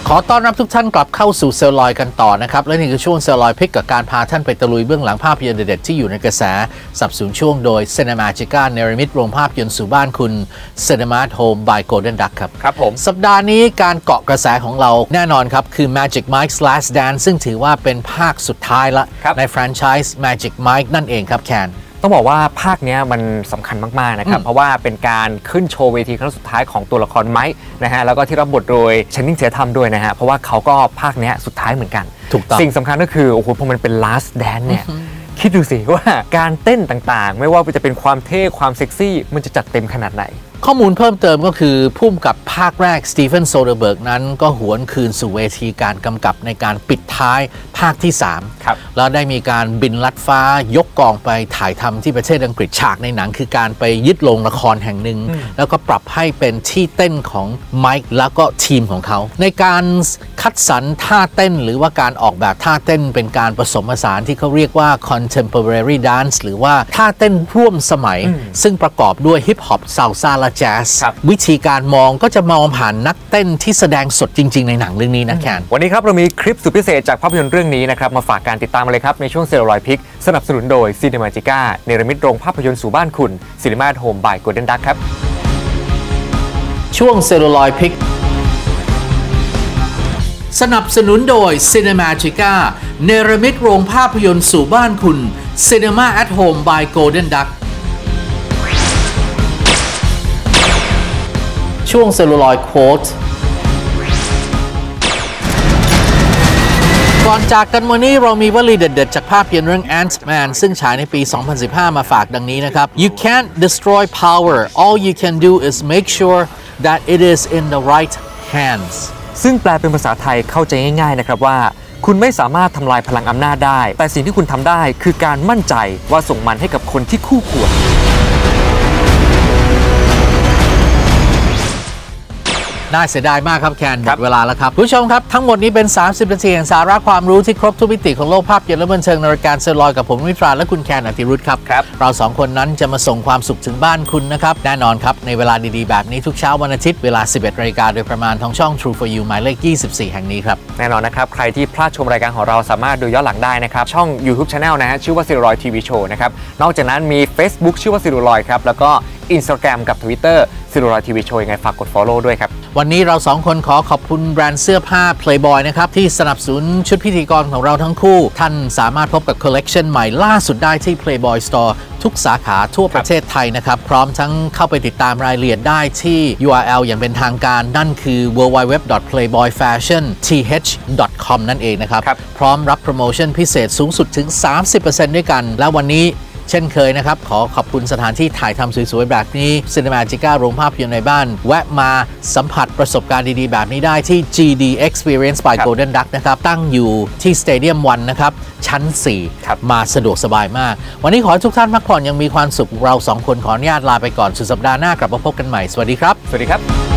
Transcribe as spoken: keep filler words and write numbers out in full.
ขอต้อนรับทุกท่านกลับเข้าสู่เซลลอยกันต่อนะครับและนี่คือช่วงเซลลอยพิกกับการพาท่านไปตะลุยเบื้องหลังภาพยนตร์เด็ดๆที่อยู่ในกระแสสนับสนุนช่วงโดย Cinemagica เนรมิตโรงภาพยนตร์สู่บ้านคุณ Cinema at Home by Golden Duck ครับครับผมสัปดาห์นี้การเกาะกระแสของเราแน่นอนครับคือ Magic Mike's Last Dance ซึ่งถือว่าเป็นภาคสุดท้ายละในแฟรนไชส์ Magic Mike นั่นเองครับแคนต้องบอกว่าภาคนี้มันสำคัญมากๆนะครับเพราะว่าเป็นการขึ้นโชว์เวทีครั้งสุดท้ายของตัวละครไมค์นะฮะแล้วก็ที่รับบทโดยเชนนิงเทียทัมด้วยนะฮะเพราะว่าเขาก็ภาคนี้สุดท้ายเหมือนกันถูกต้องสิ่งสำคัญก็คือโอ้โหพอมันเป็น last dance เนี่ยคิดดูสิว่าการเต้นต่างๆไม่ว่าจะเป็นความเท่ความเซ็กซี่มันจะจัดเต็มขนาดไหนข้อมูลเพิ่มเติมก็คือผู้กำกับภาคแรกสตีเฟนโซเดอร์เบิร์กนั้นก็หวนคืนสู่เวทีการกำกับในการปิดท้ายภาคที่สามครับแล้วได้มีการบินลัดฟ้ายกกองไปถ่ายทำที่ประเทศอังกฤษฉากในหนังคือการไปยึดโรงละครแห่งหนึ่งแล้วก็ปรับให้เป็นที่เต้นของไมค์แล้วก็ทีมของเขาในการคัดสรรท่าเต้นหรือว่าการออกแบบท่าเต้นเป็นการผสมผสานที่เขาเรียกว่า contemporary dance หรือว่าท่าเต้นร่วมสมัยซึ่งประกอบด้วยฮิปฮอปซาลซ่าและแจ๊สวิธีการมองก็จะมองผ่านนักเต้นที่แสดงสดจริงๆในหนังเรื่องนี้นะแคนวันนี้ครับเรามีคลิปสุดพิเศษจากภาพยนตร์เรื่องนี้นะครับมาฝากการติดตามเลยครับในช่วงเซลลอยพิกสนับสนุนโดย Cinemagica เนรมิตโรงภาพยนตร์สู่บ้านคุณ Cinema at Home by Golden Duck ครับช่วงเซลลอยพิกสนับสนุนโดย Cinemagica เนรมิตโรงภาพยนตร์สู่บ้านคุณ Cinema at Home by Golden Duckช่วงเซลลูลอยด์โค้ดก่อนจากกันวันนี้เรามีวลีเด็ดๆจากภาพยนตร์เรื่อง Ant-Man ซึ่งฉายในปี สองพันสิบห้า มาฝากดังนี้นะครับ You can't destroy power all you can do is make sure that it is in the right hands ซึ่งแปลเป็นภาษาไทยเข้าใจง่ายๆนะครับว่าคุณไม่สามารถทำลายพลังอำนาจได้แต่สิ่งที่คุณทำได้คือการมั่นใจว่าส่งมันให้กับคนที่คู่ควรน่าเสียดายมากครับแคนหมดเวลาแล้วครับผู้ชมครับทั้งหมดนี้เป็นสามสิบนาทีแห่งสาระความรู้ที่ครบทุกมิติของโลกภาพยนตร์และบันเทิงในรายการเซลลอยกับผมวิทราและคุณแคนอติรุธครับเราสองคนนั้นจะมาส่งความสุขถึงบ้านคุณนะครับแน่นอนครับในเวลาดีๆแบบนี้ทุกเช้าวันอาทิตย์เวลา สิบเอ็ดนาฬิกาโดยประมาณทางช่อง True for You หมายเลขยี่สิบสี่แห่งนี้ครับแน่นอนนะครับใครที่พลาดชมรายการของเราสามารถดูย้อนหลังได้นะครับช่อง YouTube Channel นะฮะชื่อว่าเซลลอยทีวีโชว์นะครับนอกจากนั้นมี Facebook ชื่อว่าเซลลอยครับแล้วก็ Instagram กับ Twitter เซลลอยทีวีโชว์ยังไงฝากกด Follow ด้วยครับวันนี้เราสองคนขอขอบคุณแบรนด์เสื้อผ้า Playboy นะครับที่สนับสนุนชุดพิธีกรของเราทั้งคู่ท่านสามารถพบกับคอลเลกชันใหม่ล่าสุดได้ที่ Playboy Store ทุกสาขาทั่วประเทศไทยนะครับพร้อมทั้งเข้าไปติดตามรายละเอียดได้ที่ ยู อาร์ แอล อย่างเป็นทางการนั่นคือ ดับเบิลยู ดับเบิลยู ดับเบิลยู ดอท เพลย์บอยแฟชั่น ที เอช ดอท คอม นั่นเองนะครับพร้อมรับโปรโมชั่นพิเศษสูงสุดถึง สามสิบเปอร์เซ็นต์ ด้วยกันและวันนี้เช่นเคยนะครับขอขอบคุณสถานที่ถ่ายทำสวยๆแบบนี้ Cinemagica โรงภาพยนตร์ในบ้านแวะมาสัมผัสประสบการณ์ดีๆแบบนี้ได้ที่ จี ดี Experience by Golden Duck นะครับตั้งอยู่ที่ Stadium วันนะครับชั้นสี่มาสะดวกสบายมากวันนี้ขอให้ทุกท่านพักผ่อนยังมีความสุขเราสองคนขออนุญาตลาไปก่อนสุดสัปดาห์หน้ากลับมาพบกันใหม่สวัสดีครับสวัสดีครับ